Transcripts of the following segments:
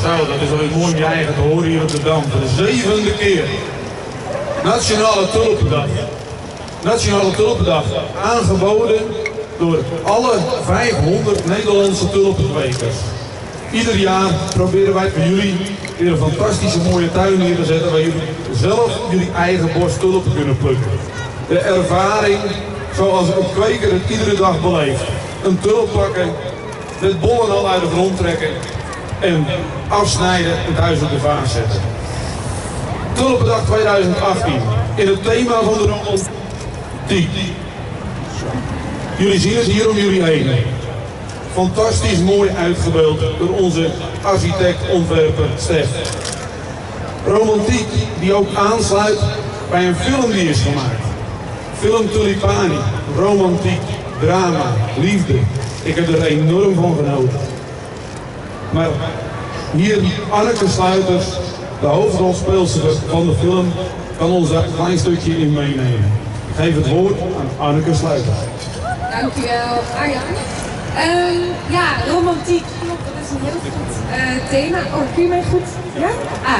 Zo, dat is alweer mooi om je eigen te horen hier op de Dam. Voor de 7e keer. Nationale Tulpendag. Nationale Tulpendag. Aangeboden door alle 500 Nederlandse tulpenkwekers. Ieder jaar proberen wij voor jullie weer een fantastische mooie tuin neer te zetten waar jullie zelf jullie eigen bos tulpen kunnen plukken. De ervaring zoals een kweker het iedere dag beleeft. Een tulp pakken, met bollen al uit de grond trekken en afsnijden en thuis op de vaas zetten. Tulpendag 2018 in het thema van de romantiek. Jullie zien het hier om jullie heen. Fantastisch mooi uitgebeeld door onze architect-ontwerper Stef. Romantiek die ook aansluit bij een film die is gemaakt. Film Tulipani, romantiek, drama, liefde. Ik heb er enorm van genoten. Maar hier Anneke Sluiters, de hoofdrolspeelster van de film, kan ons daar een klein stukje in meenemen. Ik geef het woord aan Anneke Sluiters. Dankjewel, Arjan. Ja, romantiek, klopt, dat is een heel goed thema. Oh, kun je mij goed? Ja?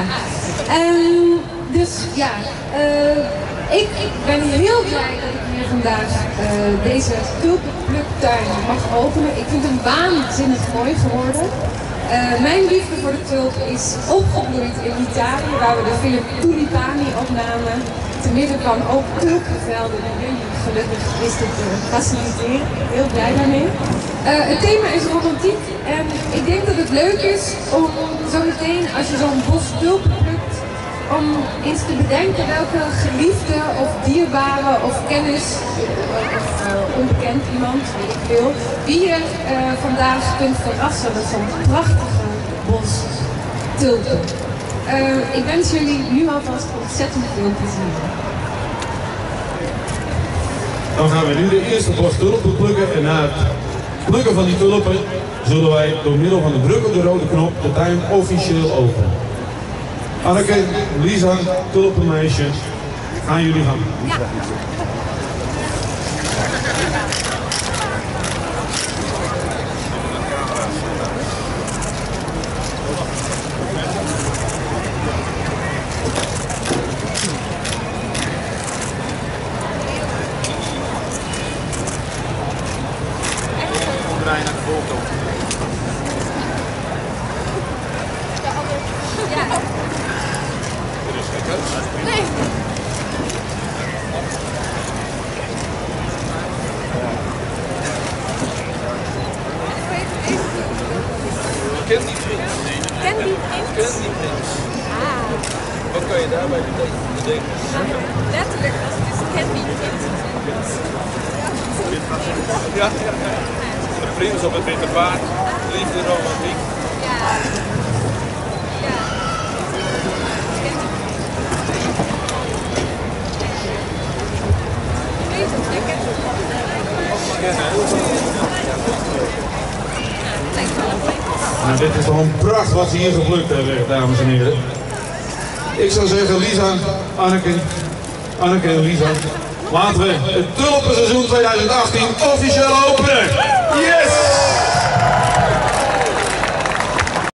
Dus ja, ik ben heel blij dat ik hier vandaag deze tulpenpluktuin mag openen. Ik vind hem waanzinnig mooi geworden. Mijn liefde voor de tulp is opgebloeid in Italië, waar we de film Tulipani opnamen. Te midden van ook tulpenvelden die jullie gelukkig wisten te faciliteren. Heel blij daarmee. Het thema is romantiek en ik denk dat het leuk is om zo meteen, als je zo'n bos tulpen plukt, om eens te bedenken welke geliefde of dierbare of kennis of onbekend iemand, weet ik veel, wie je vandaag kunt verrassen met zo'n prachtige bos tulpen. Ik wens jullie nu alvast ontzettend veel plezier. Dan gaan we nu de eerste bos tulpen plukken en na het plukken van die tulpen zullen wij door middel van de druk op de rode knop de tuin officieel openen. Anneke, Lisa, tulpenmeisje, gaan jullie gang. Ja. Naar de voorkant. Ja. Er is geen keus. Nee. Candy Prince. Candy Prince? Candy Prince. Ah. Wat kan je daarbij bedenken? Letterlijk, als het is Candy Prince. Ja. De prins op het witte paard. Liefde, romantiek. Ja. Ja. Nou, dit is toch een pracht wat ze hier geplukt hebben, dames en heren. Ik zou zeggen, Lisa, Anneke en Lisa, laten we het tulpenseizoen 2018 officieel openen. Yes!